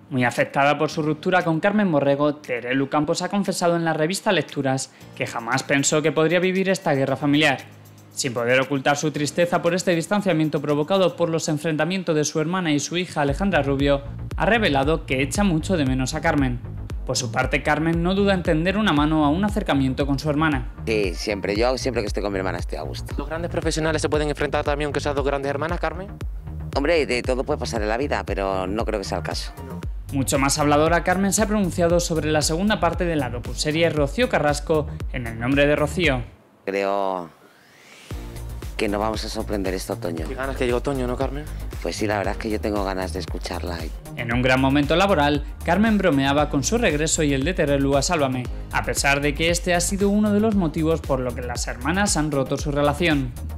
Muy afectada por su ruptura con Carmen Borrego, Terelu Campos ha confesado en la revista Lecturas que jamás pensó que podría vivir esta guerra familiar. Sin poder ocultar su tristeza por este distanciamiento provocado por los enfrentamientos de su hermana y su hija Alejandra Rubio, ha revelado que echa mucho de menos a Carmen. Por su parte, Carmen no duda en tender una mano a un acercamiento con su hermana. Sí, siempre. Yo siempre que estoy con mi hermana estoy a gusto. ¿Los grandes profesionales se pueden enfrentar también aunque sean dos grandes hermanas, Carmen? Hombre, de todo puede pasar en la vida, pero no creo que sea el caso. Mucho más habladora, Carmen se ha pronunciado sobre la segunda parte de la docuserie Rocío Carrasco, En el nombre de Rocío. Creo que nos vamos a sorprender este otoño. ¿Qué ganas que llegue otoño, no, Carmen? Pues sí, la verdad es que yo tengo ganas de escucharla. En un gran momento laboral, Carmen bromeaba con su regreso y el de Terelu a Sálvame, a pesar de que este ha sido uno de los motivos por lo que las hermanas han roto su relación.